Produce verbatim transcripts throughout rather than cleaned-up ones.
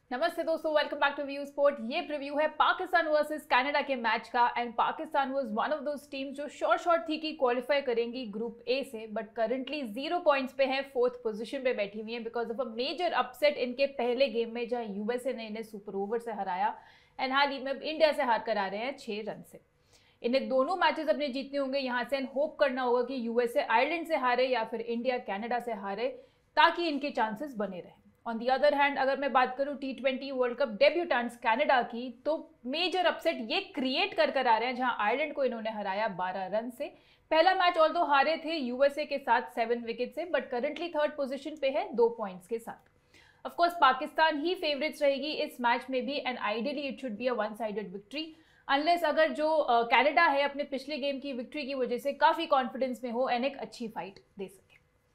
नमस्ते दोस्तों, welcome back to View Sport. ये प्रीव्यू है पाकिस्तान वर्सेस कनाडा के मैच का। And Pakistan was one of those teams जो श्योर शॉट थी कि क्वालिफाई करेंगी ग्रुप ए से, बट करंटली जीरो पॉइंट्स पे है, फोर्थ पोजीशन पे बैठी हुई है because of a major upset इनके पहले गेम में जहां यूएसए ने इन्हें सुपर ओवर से हराया एंड हाल ही में इंडिया से हार कर आ रहे हैं छह रन से। इन्हें दोनों मैचेस अपने जीतने होंगे यहाँ से एंड होप करना होगा कि यूएसए आयरलैंड से हारे या फिर इंडिया कनाडा से हारे ताकि इनके चांसेस बने रहें। ऑन दी अदर हैंड अगर मैं बात करूं T twenty World Cup debutants Canada की, तो मेजर अपसेट ये क्रिएट कर कर आ रहे हैं जहां आयरलैंड को इन्होंने हराया बारह रन से। पहला मैच ऑल्दो हारे थे यूएसए के साथ सेवन विकेट से, बट करंटली थर्ड पोजीशन पे है दो पॉइंट्स के साथ। ऑफ कोर्स पाकिस्तान ही फेवरेट्स रहेगी इस मैच में भी and ideally it should be a one sided victory, unless अगर जो कनाडा uh, है अपने पिछले गेम की विक्ट्री की वजह से काफी कॉन्फिडेंस में हो एंड एक अच्छी फाइट दे सके।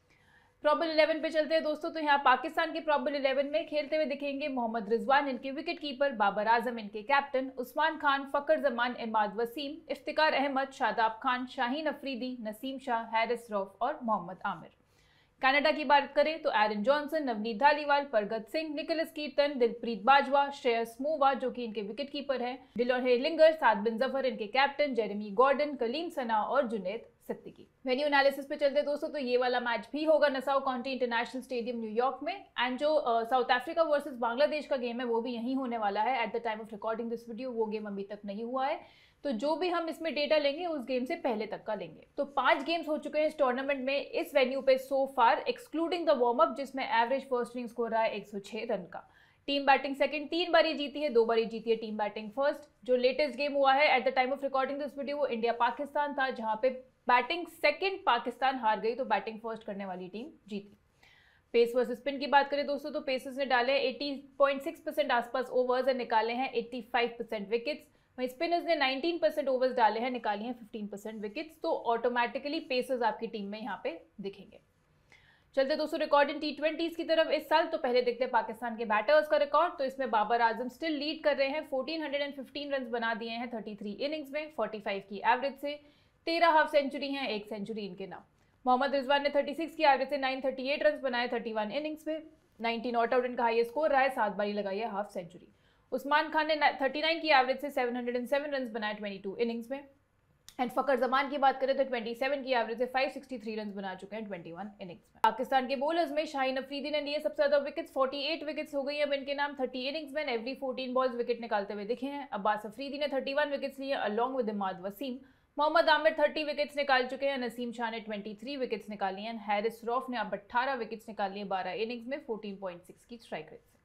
प्रॉबल इलेवन पे चलते हैं दोस्तों, तो यहाँ पाकिस्तान के प्रॉबल इलेवन में खेलते हुए दिखेंगे मोहम्मद रिजवान इनके विकेट कीपर, बाबर आजम इनके कैप्टन, उस्मान खान, फकर जमान, इमाद वसीम, इफ्तिकार अहमद, शादाब खान, शाहीन अफरीदी, नसीम शाह, हैरिस रऊफ और मोहम्मद आमिर। कनाडा की बात करें तो Aaron Johnson, Navneet Dhaliwal, Pargat Singh, Nicholas Kirton, Dilpreet Bajwa, Shreyas मोवा जो कि इनके विकेट कीपर हैं, डिलोन हेलिंगर, साद बिन जफर इनके captain, Jeremy Gordon, Kaleem Sana और जुनैद सिद्दीकी। वेन्यू एनालिसिस पे चलते दोस्तों, तो ये वाला मैच भी होगा Nassau county international stadium new york में एंड जो साउथ अफ्रीका वर्सेस बांग्लादेश का गेम है वो भी यहीं होने वाला है। At the time of recording this video वो गेम अभी तक नहीं हुआ है, तो जो भी हम इसमें डेटा लेंगे उस गेम से पहले तक का लेंगे। तो पांच गेम्स हो चुके हैं इस टूर्नामेंट में इस वेन्यू पे so far, excluding the warm up जिसमें एवरेज फर्स्ट इनिंग स्कोर रहा है एक सौ छह रन का। टीम बैटिंग सेकंड तीन बारी जीती है, दो बारी जीती है टीम बैटिंग फर्स्ट। जो लेटेस्ट गेम हुआ है at the time of recording this video वो इंडिया पाकिस्तान था, जहां पे बैटिंग सेकंड पाकिस्तान हार गई तो बैटिंग फर्स्ट करने वाली टीम जीती। पेस वर्सेस स्पिन की बात करें दोस्तों, तो पेसर्स ने डाले अस्सी पॉइंट छह परसेंट आसपास ओवर्स और निकाले हैं पचासी परसेंट विकेट्स। वहीं स्पिनर्स ने उन्नीस परसेंट ओवर्स डाले हैं, निकाली हैं पंद्रह परसेंट विकेट्स। तो ऑटोमेटिकली पेसर्स आपकी टीम में यहाँ पे दिखेंगे। चलते दोस्तों रिकॉर्ड इन टी ट्वेंटीज की तरफ इस साल, तो पहले देखते हैं पाकिस्तान के बैटर्स का रिकॉर्ड। तो इसमें बाबर आजम स्टिल लीड कर रहे हैं, चौदह सौ पंद्रह रन बना दिए हैं तैंतीस इनिंग्स में, पैंतालीस की एवरेज से, तेरह हाफ सेंचुरी हैं, एक सेंचुरी इनके नाम। मोहम्मद रिजवान ने छत्तीस की एवरेज से नौ सौ अड़तीस रन बनाए इकतीस इनिंग्स में, उन्नीस नॉट आउट इनका हाईएस्ट स्कोर रहा है, सात बारी लगाई है हाफ सेंचुरी। उस्मान खान ने उनतालीस की एवरेज से सात सौ सात रन बनाए बाईस इनिंग्स में। एंड फकर जमान की बात करें तो सत्ताईस की एवरेज से पाँच सौ तिरसठ रन बना चुके हैं इक्कीस इनिंग्स में। पाकिस्तान के बॉलर्स में शाहीन अफरीदी ने लिए सबसे ज्यादा विकेट्स, अड़तालीस विकेट्स हो गई अब इनके नाम तीस इनिंग्स में, एवरी चौदह बॉल्स विकेट निकालते हुए दिखे हैं। अब्बास अफरीदी ने इकतीस विकेट्स लिए अलॉन्ग विद इमाद वसीम। मोहम्मद आमिर तीस विकेट्स निकाल चुके हैं, नसीम शाह ने तेईस विकेट्स निकाली हैं, हैरिस रऊफ ने अब अठारह विकेट्स निकाली हैं बारह इनिंग्स में, चौदह पॉइंट छह की स्ट्राइक रेट से।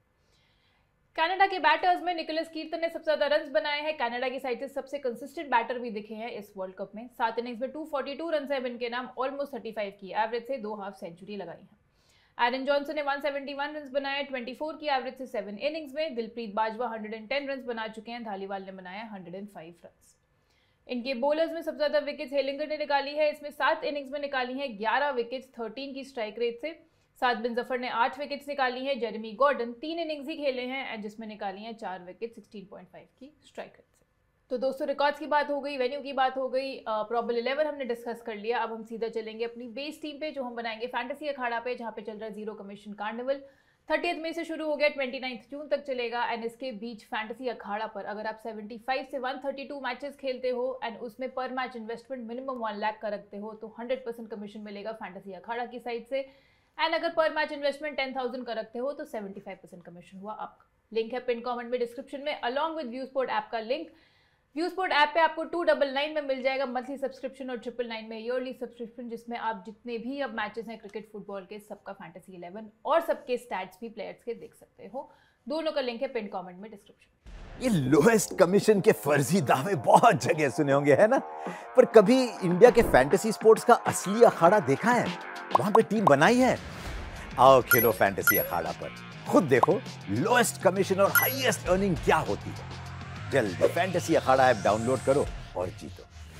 कनाडा के बैटर्स में निकोलस कीर्तन ने सबसे ज्यादा रन्स बनाए हैं, कनाडा की साइड से सबसे कंसिस्टेंट बैटर भी दिखे हैं इस वर्ल्ड कप में। सात इनिंग्स में दो सौ बयालीस रन है इनके नाम, ऑलमोस्ट पैंतीस की एवरेज से, दो हाफ सेंचुरी लगाई है। एरन जॉनसन ने एक सौ इकहत्तर रन बनाए चौबीस की एवरेज से सेवन इनिंग्स में। दिलप्रीत बाजवा एक सौ दस रन बना चुके हैं, धालीवाल ने बनाया एक सौ पाँच रन। इनके बॉलर्स में सबसे ज्यादा विकेट्स हेलिंगर ने निकाली है, इसमें सात इनिंग्स में निकाली है ग्यारह विकेट्स तेरह की स्ट्राइक रेट से। साद बिन जफर ने आठ विकेट्स निकाली हैं, जेरेमी गॉर्डन तीन इनिंग्स ही खेले हैं जिसमें निकाली हैं चार विकेट सोलह पॉइंट पाँच की स्ट्राइक रेट से। तो दोस्तों रिकॉर्ड्स की बात हो गई, वेन्यू की बात हो गई, प्रॉबल इलेवन हमने डिस्कस कर लिया। अब हम सीधा चलेंगे अपनी बेस टीम पे जो हम बनाएंगे फैंटेसी अखाड़ा पे, जहाँ पे चल रहा है zero commission carnival. Thirtieth May से शुरू हो गया, उनतीस जून तक चलेगा एंड इसके बीच फैंटेसी अखाड़ा पर अगर आप पचहत्तर से एक सौ बत्तीस मैचेस खेलते हो एंड उसमें पर match investment minimum one lakh का रखते हो तो हंड्रेड परसेंट कमीशन मिलेगा फैंटेसी अखाड़ा की साइड से। एंड अगर पर मैच इन्वेस्टमेंट टेन थाउजेंड का रखते हो तो पचहत्तर परसेंट कमीशन हुआ आपका। लिंक है पिन कमेंट में डिस्क्रिप्शन में, along with view sport app का लिंक। व्यू स्पोर्ट ऐप पे आपको टू डबल नाइन में मिल जाएगा मंथली सब्सक्रिप्शन और ट्रिपल नाइन में ईयरली सब्सक्रिप्शन, जिसमें आप जितने भी अब मैचेस हैं क्रिकेट फुटबॉल के सबका फैंटेसी इलेवन और सबके स्टैट्स भी प्लेयर्स के देख सकते हो। दोनों का लिंक है पिन कमेंट में डिस्क्रिप्शन। ये लोएस्ट कमीशन के फर्जी दावे बहुत जगह सुने होंगे, है ना? पर कभी इंडिया के फैंटेसी स्पोर्ट्स का असली अखाड़ा देखा है? वहां पे टीम बनाई है। आओ खेलो फैंटेसी अखाड़ा पर, खुद देखो लोएस्ट कमीशन और हाईएस्ट अर्निंग क्या होती है। जल्दी फैंटेसी अखाड़ा ऐप डाउनलोड करो और जीतो।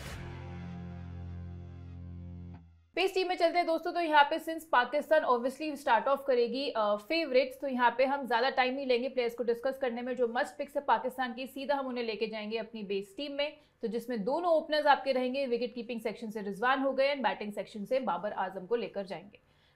पेस टीम में चलते हैं दोस्तों, तो यहाँ पे since Pakistan obviously start off करेगी फेवरेट्स, तो यहाँ पे हम ज्यादा टाइम नहीं लेंगे प्लेयर्स को डिस्कस करने में। जो मस्ट पिक्स है पाकिस्तान की, सीधा हम उन्हें लेके जाएंगे अपनी बेस टीम में, तो जिसमें दोनों ओपनर्स आपके रहेंगे। विकेट कीपिंग सेक्शन से रिजवान हो गए एंड बैटिंग सेक्शन से बाबर आजम को लेकर जाएंगे।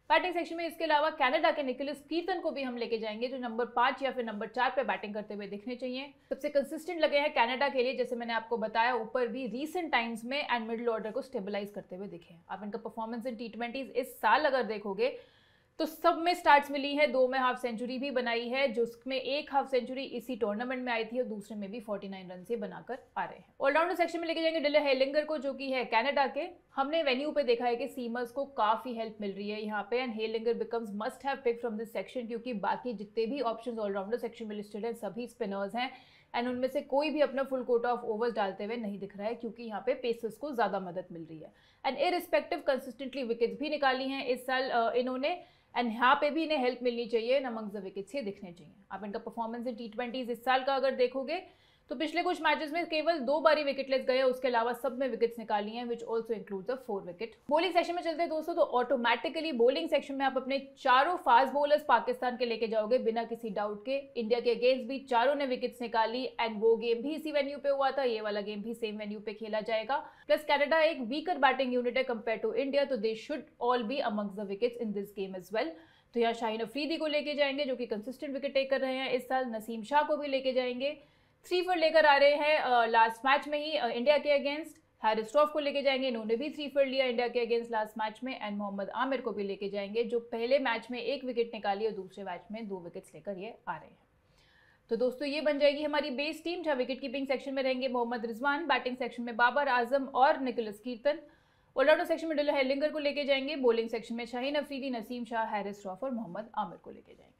बैटिंग सेक्शन में इसके अलावा कनाडा के निकोलस कीर्तन को भी हम लेके जाएंगे, जो नंबर पाँच या फिर नंबर चार पे बैटिंग करते हुए दिखने चाहिए। सबसे कंसिस्टेंट लगे हैं कनाडा के लिए, जैसे मैंने आपको बताया ऊपर भी, रीसेंट टाइम्स में एंड मिडिल ऑर्डर को स्टेबलाइज करते हुए दिखे हैं। आप इनका परफॉर्मेंस इन टी ट्वेंटीज इस साल अगर देखोगे तो सब में स्टार्ट्स मिली है, दो में हाफ सेंचुरी भी बनाई है, जिसमें एक हाफ सेंचुरी इसी टूर्नामेंट में आई थी और दूसरे में भी उनचास रन से बनाकर आ रहे हैं। ऑलराउंडर सेक्शन में लेके जाएंगे डिलन हेलिंगर को, जो कि है कनाडा के। हमने वेन्यू पे देखा है कि सीमर्स को काफी हेल्प मिल रही है यहाँ पे, and Heyliger becomes must have pick from this section, क्योंकि बाकी जितने भी ऑप्शंस ऑलराउंडर सेक्शन में लिस्टेड है सभी स्पिनर्स हैं, एंड उनमें से कोई भी अपना फुल कोटा ऑफ ओवर्स डालते हुए नहीं दिख रहा है, क्योंकि यहाँ पे पेसर्स को ज्यादा मदद मिल रही है। एंड इररिस्पेक्टिव कंसिस्टेंटली विकेट्स भी निकाली हैं इस साल इन्होंने, एंड यहाँ पे भी इन्हें हेल्प मिलनी चाहिए, अमंग द विकेट्स ही दिखने चाहिए। आप इनका परफॉर्मेंस इन टी ट्वेंटीज इस साल का अगर देखोगे तो पिछले कुछ मैचेस में केवल दो बारी विकेटलेस गए, उसके अलावा सब में विकेट्स निकाली हैं, which also includes a four wicket. Bowling section में चलते हैं दोस्तों, तो ऑटोमेटिकली बॉलिंग सेक्शन में आप अपने चारों फास्ट बॉलर्स पाकिस्तान के लेके जाओगे बिना किसी डाउट के। इंडिया के अगेंस्ट भी चारों ने विकेट्स निकाली, एंड वो गेम भी इसी वेन्यू पे हुआ था, ये वाला गेम भी सेम वेन्यू पे खेला जाएगा। प्लस कनाडा एक वीकर बैटिंग यूनिट है कंपेयर टू इंडिया, तो they should all be amongst the wickets in this game as well. तो यहाँ शाहीन अफरीदी को लेके जाएंगे, जो कि कंसिस्टेंट विकेट टेक कर रहे हैं इस साल। नसीम शाह को भी लेके जाएंगे, थ्री फॉर लेकर आ रहे हैं लास्ट मैच में ही इंडिया के अगेंस्ट। हैरिस स्टॉफ को लेके जाएंगे, इन्होंने भी थ्री फॉर लिया इंडिया के अगेंस्ट लास्ट मैच में। एंड मोहम्मद आमिर को भी लेके जाएंगे, जो पहले मैच में एक विकेट निकाली और दूसरे मैच में दो विकेट्स लेकर ये आ रहे हैं। तो दोस्तों ये बन जाएगी हमारी बेस टीम, जहाँ विकेट कीपिंग सेक्शन में रहेंगे मोहम्मद रिजवान, बैटिंग सेक्शन में बाबर आजम और निकोलस कीर्तन, ऑलराउंडर सेक्शन में डिलन हेलिंगर को लेके जाएंगे, बॉलिंग सेक्शन में शाहीन अफरीदी, नसीम शाह, हैरिस स्टॉफ और मोहम्मद आमिर को लेके जाएंगे।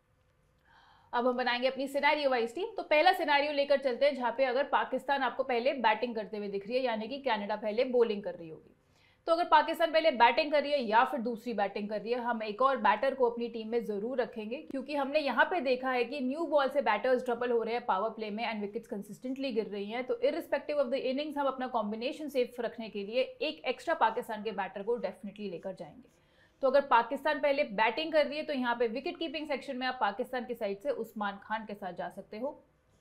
अब हम बनाएंगे अपनी सिनेरियो वाइज टीम। तो पहला सिनेरियो लेकर चलते हैं, जहाँ पे अगर पाकिस्तान आपको पहले बैटिंग करते हुए दिख रही है, यानी कि कनाडा पहले बॉलिंग कर रही होगी। तो अगर पाकिस्तान पहले बैटिंग कर रही है या फिर दूसरी बैटिंग कर रही है, हम एक और बैटर को अपनी टीम में जरूर रखेंगे, क्योंकि हमने यहाँ पे देखा है कि न्यू बॉल से बैटर्स ट्रबल हो रहे हैं पावर प्ले में, एंड विकेट्स कंसिस्टेंटली गिर रही हैं। तो इररिस्पेक्टिव ऑफ द इनिंग्स हम अपना कॉम्बिनेशन सेफ रखने के लिए एक एक्स्ट्रा पाकिस्तान के बैटर को डेफिनेटली लेकर जाएंगे। तो अगर पाकिस्तान पहले बैटिंग कर रही है, तो यहाँ पे विकेट कीपिंग सेक्शन में आप पाकिस्तान की साइड से उस्मान खान के साथ जा सकते हो।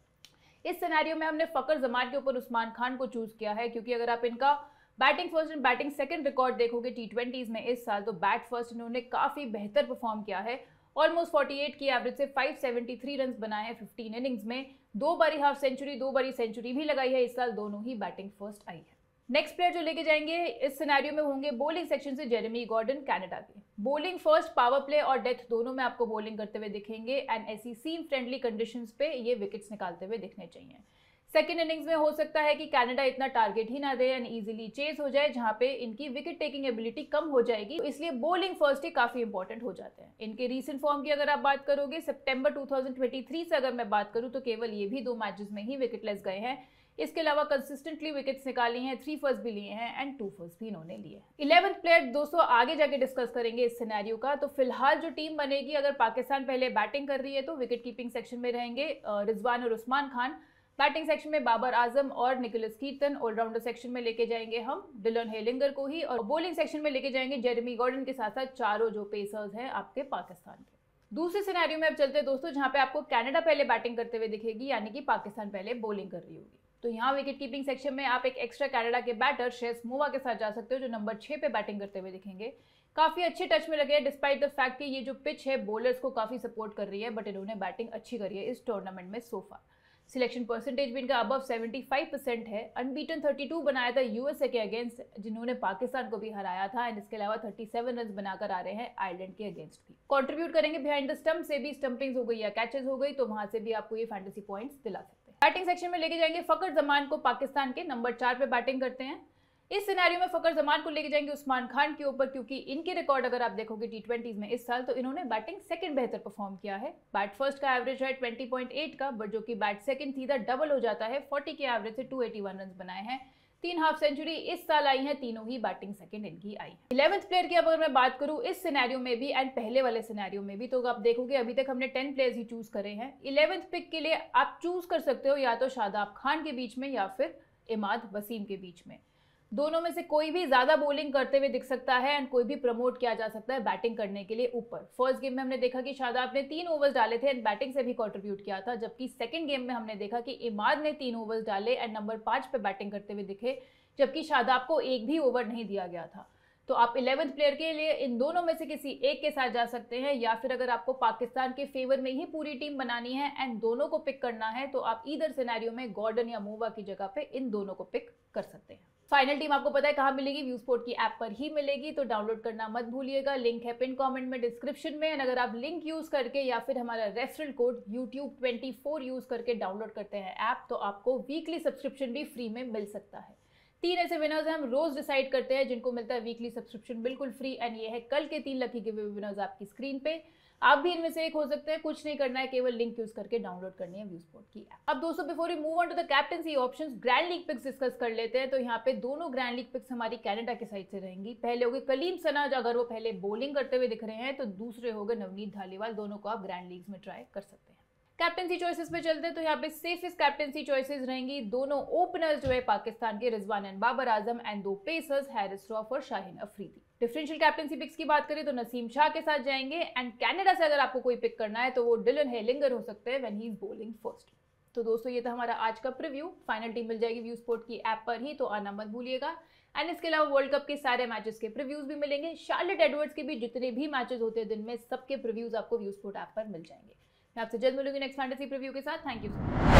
इस सिनेरियो में हमने फकर जमान के ऊपर उस्मान खान को चूज किया है, क्योंकि अगर आप इनका batting first and batting second record देखोगे टी ट्वेंटीज में इस साल, तो बैट फर्स्ट इन्होंने काफी बेहतर परफॉर्म किया है। ऑलमोस्ट अड़तालीस की एवरेज से पाँच सौ तिहत्तर रन बनाए हैं पंद्रह इनिंग्स में, दो बारी हाफ सेंचुरी, दो बारी सेंचुरी भी लगाई है इस साल, दोनों ही बैटिंग फर्स्ट आई है। नेक्स्ट प्लेयर जो लेके जाएंगे इस सिनेरियो में होंगे बॉलिंग सेक्शन से जेरेमी गॉर्डन, कनाडा के। बॉलिंग फर्स्ट, पावर प्ले और डेथ दोनों में आपको बॉलिंग करते हुए दिखेंगे, एंड ऐसी सीम फ्रेंडली कंडीशंस पे ये विकेट्स निकालते हुए दिखने चाहिए। सेकंड इनिंग्स में हो सकता है कि कनाडा इतना टारगेट ही ना दे एंड इजीली चेज हो जाए, जहां पे इनकी विकेट टेकिंग एबिलिटी कम हो जाएगी, तो इसलिए बॉलिंग फर्स्ट ही काफी इंपॉर्टेंट हो जाते हैं। इनके रीसेंट फॉर्म की अगर आप बात करोगे, सितंबर दो हज़ार तेईस से अगर मैं बात करूं, तो केवल ये भी दो मैचेस में ही विकेटलेस गए हैं। इसके अलावा कंसिस्टेंटली विकेट्स निकाली हैं, थ्री फर्स्ट भी लिए हैं एंड टू फर्स्ट भी इन्होंने लिए। इलेवेंथ प्लेयर दोस्तों आगे जाके डिस्कस करेंगे इस सिनेरियो का। तो फिलहाल जो टीम बनेगी, अगर पाकिस्तान पहले बैटिंग कर रही है तो विकेट कीपिंग सेक्शन में रहेंगे रिजवान और उस्मान खान, बैटिंग सेक्शन में बाबर आजम और निकोलस कीर्तन, ऑलराउंडर सेक्शन में लेके जाएंगे हम डिलन हेलिंगर को ही, और बॉलिंग सेक्शन में लेके जाएंगे जेरेमी गॉर्डन के साथ साथ चारों जो पेसर्स हैं आपके पाकिस्तान के। दूसरे सिनेरियो में अब चलते हैं दोस्तों, जहां पे आपको कनाडा पहले बैटिंग करते हुए दिखेगी, यानी कि पाकिस्तान पहले बॉलिंग कर रही होगी। तो यहाँ विकेट कीपिंग सेक्शन में आप एक एक्स्ट्रा कनाडा के बैटर श्रेयस मोवा के साथ जा सकते हो, जो नंबर छह पे बैटिंग करते हुए दिखेंगे। काफी अच्छे टच में लगे हैं, डिस्पाइट द फैक्ट कि ये जो पिच है बॉलर्स को काफी सपोर्ट कर रही है, बट इन्होंने बैटिंग अच्छी करी है इस टूर्नामेंट में सो फार। सिलेक्शन परसेंटेज भी इनका अबव पचहत्तर परसेंट है। अनबीटन बत्तीस बनाया था यूएसए के अगेंस्ट, जिन्होंने पाकिस्तान को भी हराया था, एंड इसके अलावा सैंतीस रन बनाकर आ रहे हैं आयरलैंड के अगेंस्ट भी। कंट्रीब्यूट करेंगे बिहाइंड द स्टंप से भी, स्टंपिंग्स हो गई या कैचेस हो गई, तो वहां से भी आपको ये फैंटेसी पॉइंट्स दिला सकते हैं। बैटिंग सेक्शन में लेके जाएंगे फकर जमान को, पाकिस्तान के नंबर चार पे बैटिंग करते हैं। इस सिनेरियो में फकर जमान को लेके जाएंगे उस्मान खान के ऊपर, क्योंकि इनके रिकॉर्ड अगर आप देखोगे टी ट्वेंटीज में इस साल, तो इन्होंने बैटिंग सेकंड बेहतर परफॉर्म किया है। बैट फर्स्ट का एवरेज है बीस पॉइंट आठ का, बट जो कि बैट सेकंड सीधा डबल हो जाता है, चालीस के एवरेज से दो सौ इक्यासी रन बनाए हैं। तीन हाफ सेंचुरी इस साल आई है, तीनों ही बैटिंग सेकंड इनकी आई है। इलेवेंथ प्लेयर की अगर मैं बात करूं इस सिनेरियो में भी एंड पहले वाले सिनेरियो में भी, तो आप देखोगे अभी तक हमने टेन प्लेयर्स ही चूज करे हैं। इलेवेंथ पिक के लिए आप चूज कर सकते हो या तो शादाब खान के बीच में या फिर इमाद वसीम के बीच में। दोनों में से कोई भी ज्यादा बॉलिंग करते हुए दिख सकता है एंड कोई भी प्रमोट किया जा सकता है बैटिंग करने के लिए ऊपर। फर्स्ट गेम में हमने देखा कि शादाब ने तीन ओवर्स डाले थे एंड बैटिंग से भी कंट्रीब्यूट किया था, जबकि सेकंड गेम में हमने देखा कि इमाद ने तीन ओवर्स डाले एंड नंबर पांच पे बैटिंग करते हुए दिखे, जबकि शादाब को एक भी ओवर नहीं दिया गया था। तो आप इलेवेंथ प्लेयर के लिए इन दोनों में से किसी एक के साथ जा सकते हैं, या फिर अगर आपको पाकिस्तान के फेवर में ही पूरी टीम बनानी है एंड दोनों को पिक करना है तो आप ईदर सिनेरियो में गॉर्डन या मूवा की जगह पे इन दोनों को पिक कर सकते हैं। फाइनल टीम आपको पता है कहाँ मिलेगी, व्यू स्पोर्ट की ऐप पर ही मिलेगी, तो डाउनलोड करना मत भूलिएगा। लिंक है पिन कमेंट में, डिस्क्रिप्शन में। एंड अगर आप लिंक यूज करके या फिर हमारा referral code YouTube twenty four use करके डाउनलोड करते हैं ऐप, तो आपको वीकली सब्सक्रिप्शन भी फ्री में मिल सकता है। तीन ऐसे विनर्स हम रोज डिसाइड करते हैं जिनको मिलता है वीकली सब्सक्रिप्शन बिल्कुल फ्री, एंड ये है कल के तीन लकी गिव अवे विनर्स आपकी स्क्रीन पे। आप भी इनमें से एक हो सकते हैं, कुछ नहीं करना है, केवल लिंक यूज करके डाउनलोड करनी है व्यू स्पोर्ट की ऐप। अब दोस्तों before we move on to the captaincy options, grand league picks discuss कर लेते हैं। तो यहाँ पे दोनों ग्रैंड लीग पिक्स हमारी कनाडा की साइड से रहेंगी। पहले हो गए कलीम सनाज, अगर वो पहले बॉलिंग करते हुए दिख रहे हैं, तो दूसरे हो गए नवनीत धालीवाल, दोनों को आप ग्रैंड लीग्स में ट्राई कर सकते हैं। कैप्टेंसी चॉइसेस पे चलते हैं, तो यहाँ पे सेफेस्ट कैप्टेंसी चॉइसेस रहेंगी। दोनों ओपनर्स जो है पाकिस्तान के रिजवान एंड बाबर आजम, एंड दो पेसर्स हैरिस रॉफ और Shaheen Afridi. Differential captaincy picks की बात करें तो नसीम शाह के साथ जाएंगे, एंड कनाडा से अगर आपको कोई पिक करना है तो वो डिलन हेलिंगर हो सकते हैं when he is bowling first. तो दोस्तों ये था हमारा आज का प्रीव्यू। फाइनल टीम मिल जाएगी व्यू स्पोर्ट की ऐप पर ही, तो आना मत भूलिएगा। एंड इसके अलावा वर्ल्ड कप के सारे मैचेस के प्रीव्यूज भी मिलेंगे। शार्लेट एडवर्ड्स के भी जितने भी मैचेस होते हैं दिन में, सबके प्रीव्यूज आपको व्यू स्पोर्ट ऐप पर मिल जाएंगे। मैं आपसे जल्द मिलूंगी नेक्स्ट फैंटेसी प्रीव्यू के साथ। Thank you so much.